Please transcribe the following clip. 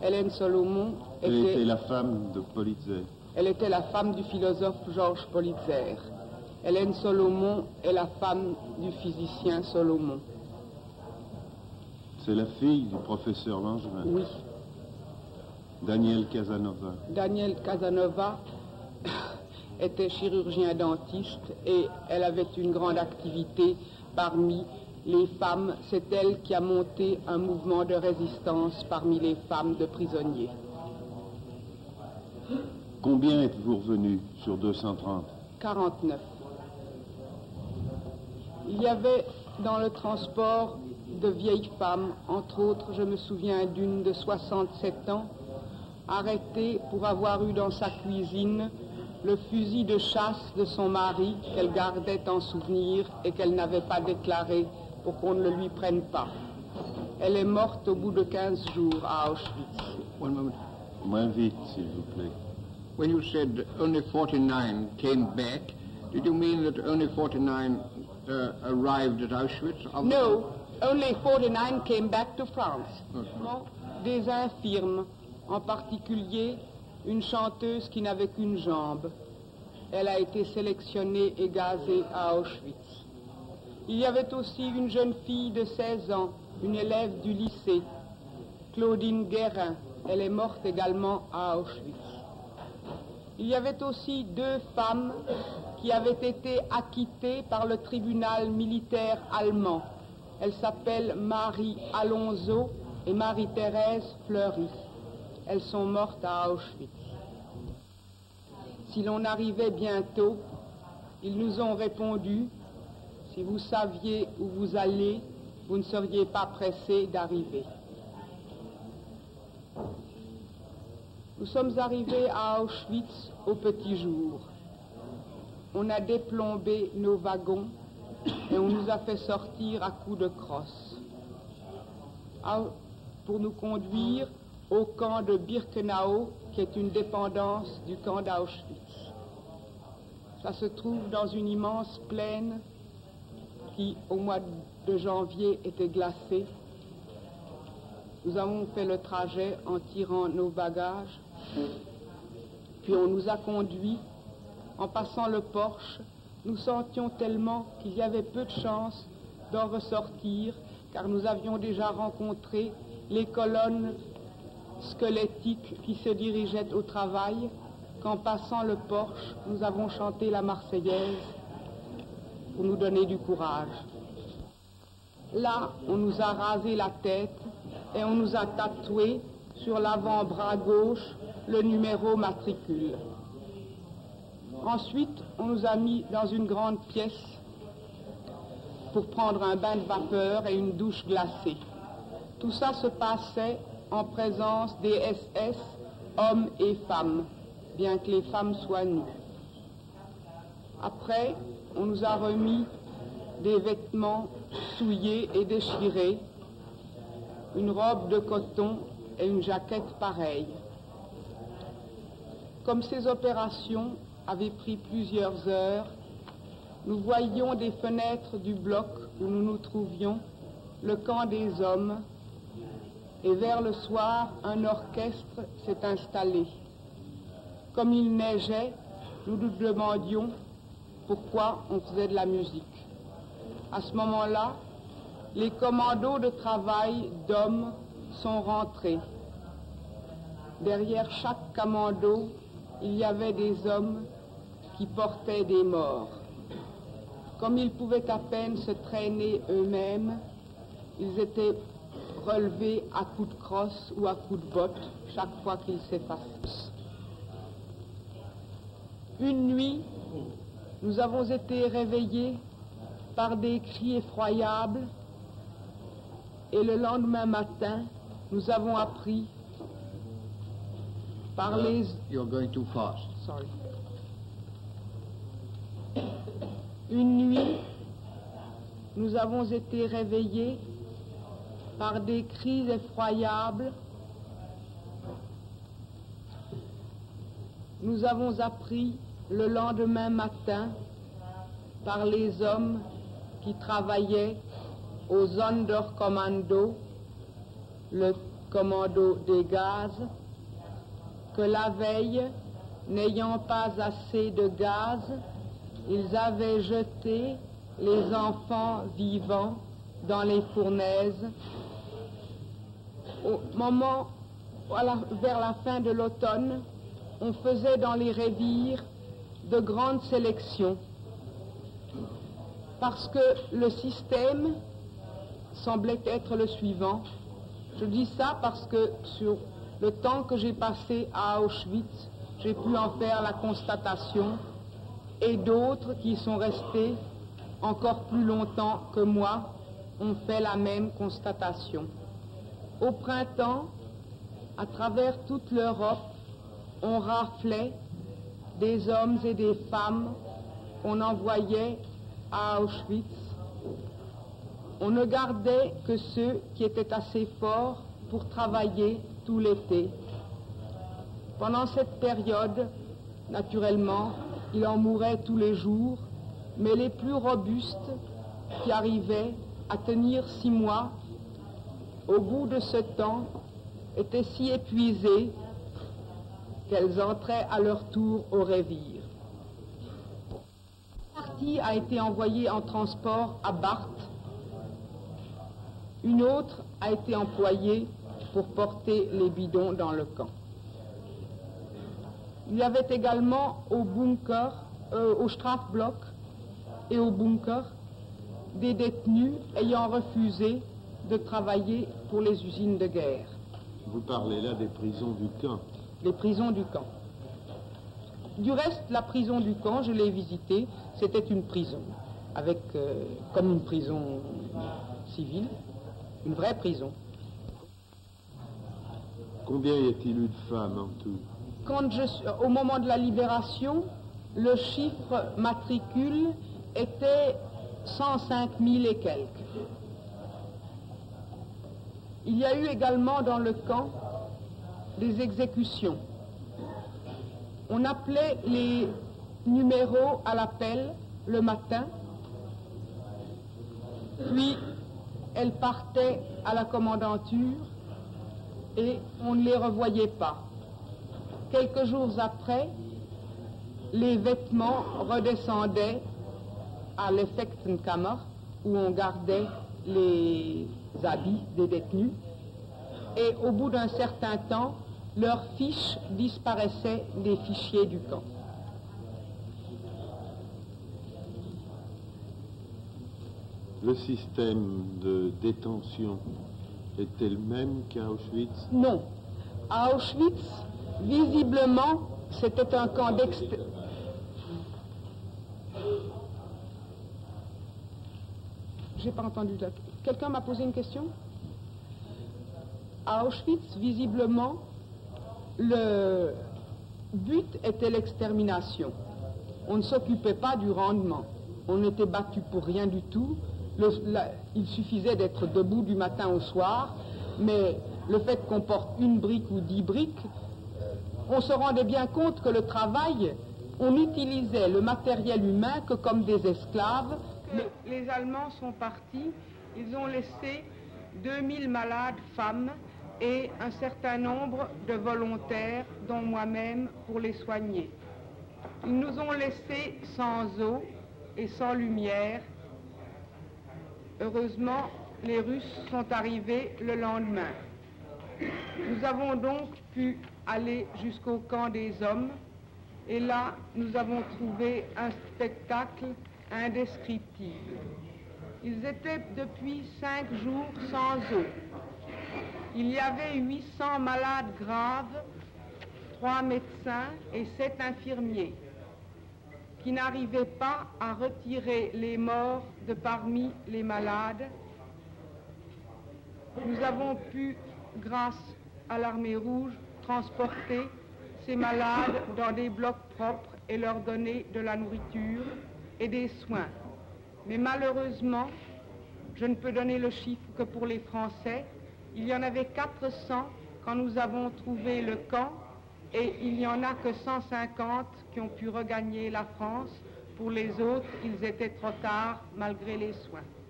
Hélène Solomon était la femme de Politzer. Elle était la femme du philosophe Georges Politzer. Hélène Solomon est la femme du physicien Solomon. C'est la fille du professeur Langevin. Oui. Daniel Casanova. Daniel Casanova était chirurgien dentiste et elle avait une grande activité parmi les femmes. C'est elle qui a monté un mouvement de résistance parmi les femmes de prisonniers. Combien êtes-vous revenu sur 230? 49. Il y avait dans le transport de vieilles femmes, entre autres, je me souviens d'une de 67 ans, arrêtée pour avoir eu dans sa cuisine le fusil de chasse de son mari qu'elle gardait en souvenir et qu'elle n'avait pas déclaré pour qu'on ne le lui prenne pas. Elle est morte au bout de 15 jours à Auschwitz. One moment. Moins vite, s'il vous plaît. When you said only 49 came back, did you mean that only 49 arrived at Auschwitz? No, only 49 came back to France. Okay. Des infirmes, en particulier une chanteuse qui n'avait qu'une jambe. Elle a été sélectionnée et gazée à Auschwitz. Il y avait aussi une jeune fille de 16 ans, une élève du lycée, Claudine Guérin. Elle est morte également à Auschwitz. Il y avait aussi 2 femmes qui avaient été acquittées par le tribunal militaire allemand. Elles s'appellent Marie Alonso et Marie-Thérèse Fleury. Elles sont mortes à Auschwitz. Si l'on arrivait bientôt, ils nous ont répondu, si vous saviez où vous allez, vous ne seriez pas pressés d'arriver. Nous sommes arrivés à Auschwitz au petit jour. On a déplombé nos wagons et on nous a fait sortir à coups de crosse pour nous conduire au camp de Birkenau, qui est une dépendance du camp d'Auschwitz. Ça se trouve dans une immense plaine qui, au mois de janvier, était glacée. Nous avons fait le trajet en tirant nos bagages, puis on nous a conduits. En passant le porche, nous sentions tellement qu'il y avait peu de chance d'en ressortir, car nous avions déjà rencontré les colonnes squelettiques qui se dirigeaient au travail, qu'en passant le porche, nous avons chanté la Marseillaise pour nous donner du courage. Là, on nous a rasé la tête et on nous a tatoué sur l'avant-bras gauche le numéro matricule. Ensuite, on nous a mis dans une grande pièce pour prendre un bain de vapeur et une douche glacée. Tout ça se passait en présence des SS, hommes et femmes, bien que les femmes soient nues. Après, on nous a remis des vêtements souillés et déchirés, une robe de coton et une jaquette pareille. Comme ces opérations avaient pris plusieurs heures, nous voyions des fenêtres du bloc où nous nous trouvions, le camp des hommes, et vers le soir, un orchestre s'est installé. Comme il neigeait, nous nous demandions pourquoi on faisait de la musique. À ce moment-là, les commandos de travail d'hommes sont rentrés. Derrière chaque commando, il y avait des hommes qui portaient des morts. Comme ils pouvaient à peine se traîner eux-mêmes, ils étaient relevés à coups de crosse ou à coups de botte chaque fois qu'ils s'effaçaient. Une nuit, nous avons été réveillés par des cris effroyables et le lendemain matin, nous avons appris par les... You're going too fast. Sorry. Une nuit, nous avons été réveillés par des cris effroyables. Nous avons appris le lendemain matin par les hommes qui travaillaient au Sonderkommando, le commando des gaz, que la veille, n'ayant pas assez de gaz, ils avaient jeté les enfants vivants dans les fournaises. Vers la fin de l'automne, on faisait dans les revires de grandes sélections, parce que le système semblait être le suivant. Je dis ça parce que sur le temps que j'ai passé à Auschwitz, j'ai pu en faire la constatation, et d'autres qui sont restés encore plus longtemps que moi ont fait la même constatation. Au printemps, à travers toute l'Europe, on raflait des hommes et des femmes qu'on envoyait à Auschwitz. On ne gardait que ceux qui étaient assez forts pour travailler tout l'été. Pendant cette période, naturellement, il en mourait tous les jours, mais les plus robustes, qui arrivaient à tenir 6 mois, au bout de ce temps, étaient si épuisées qu'elles entraient à leur tour au revire. Une partie a été envoyée en transport à Barth. Une autre a été employée pour porter les bidons dans le camp. Il y avait également au bunker, au Strafblock et au bunker, des détenus ayant refusé de travailler pour les usines de guerre. Vous parlez là des prisons du camp. Les prisons du camp. Du reste, la prison du camp, je l'ai visitée, c'était une prison, avec, comme une prison civile, une vraie prison. Combien y a-t-il eu de femmes en tout? Au moment de la libération, le chiffre matricule était 105 000 et quelques. Il y a eu également dans le camp des exécutions. On appelait les numéros à l'appel le matin, puis elles partaient à la commandanture et on ne les revoyait pas. Quelques jours après, les vêtements redescendaient à l'Effektenkammer, où on gardait les habits des détenus, et au bout d'un certain temps, leurs fiches disparaissaient des fichiers du camp. Le système de détention était le même qu'à Auschwitz? Non. À Auschwitz, visiblement, c'était un camp d'extermination. J'ai pas entendu. Quelqu'un m'a posé une question? À Auschwitz, visiblement, le but était l'extermination. On ne s'occupait pas du rendement. On n'était battu pour rien du tout. Il suffisait d'être debout du matin au soir, mais le fait qu'on porte une brique ou 10 briques, on se rendait bien compte que le travail, on utilisait le matériel humain que comme des esclaves. Les Allemands sont partis, ils ont laissé 2000 malades femmes et un certain nombre de volontaires, dont moi-même, pour les soigner. Ils nous ont laissés sans eau et sans lumière. Heureusement, les Russes sont arrivés le lendemain. Nous avons donc pu aller jusqu'au camp des hommes, et là, nous avons trouvé un spectacle indescriptible. Ils étaient depuis 5 jours sans eau. Il y avait 800 malades graves, 3 médecins et 7 infirmiers, qui n'arrivaient pas à retirer les morts de parmi les malades. Nous avons pu, grâce à l'Armée rouge, transporter ces malades dans des blocs propres et leur donner de la nourriture et des soins. Mais malheureusement, je ne peux donner le chiffre que pour les Français. Il y en avait 400 quand nous avons trouvé le camp, et il n'y en a que 150 qui ont pu regagner la France. Pour les autres, ils étaient trop tard malgré les soins.